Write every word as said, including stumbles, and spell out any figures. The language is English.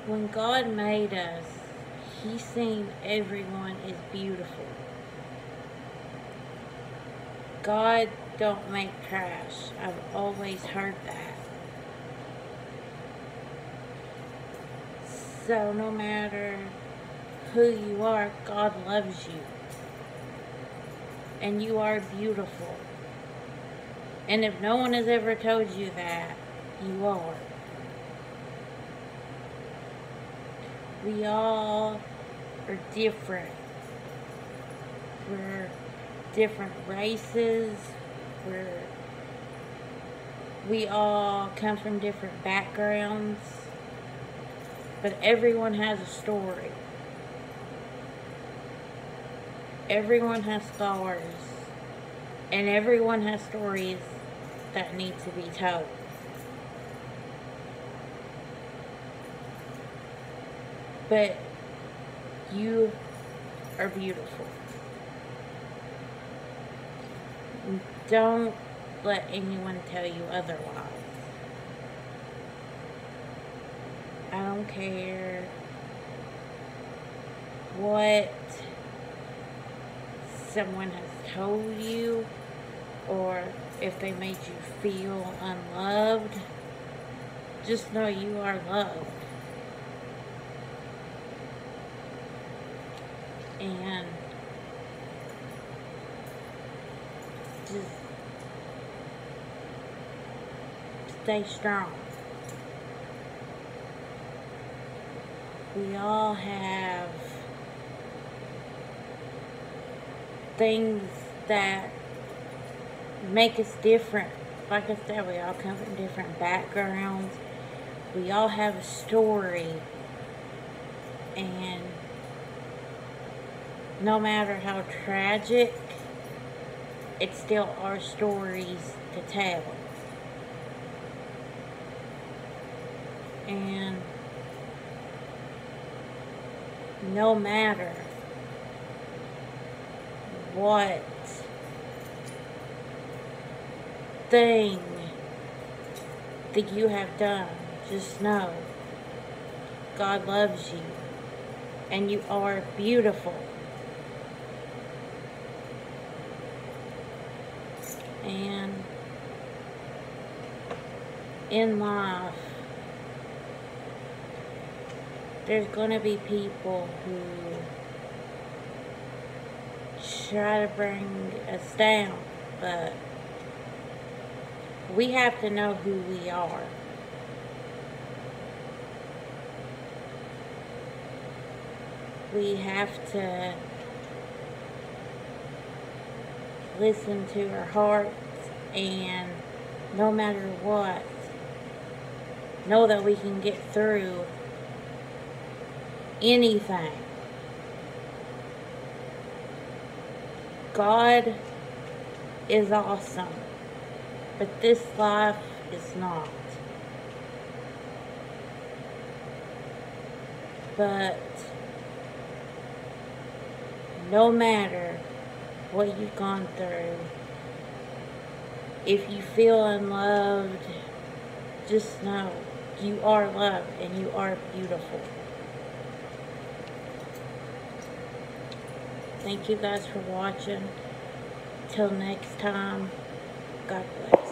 When God made us, He seen everyone as beautiful. God don't make trash. I've always heard that. So no matter who you are, God loves you. And you are beautiful. And if no one has ever told you that, you are. We all are different. We're different races. We're, we all come from different backgrounds. But everyone has a story. Everyone has scars. And everyone has stories that need to be told. But you are beautiful. Don't let anyone tell you otherwise. I don't care what someone has told you or if they made you feel unloved. Just know you are loved. And just stay strong. We all have things that make us different. Like I said, we all come from different backgrounds. We all have a story. And no matter how tragic, it's still our stories to tell. And no matter what thing that you have done, just know God loves you and you are beautiful. And in life, there's going to be people who try to bring us down, but we have to know who we are. We have to listen to our hearts, and no matter what, know that we can get through anything. God is awesome, but this life is not. But no matter what you've gone through, if you feel unloved, just know you are loved and you are beautiful. Thank you guys for watching. Till next time, God bless.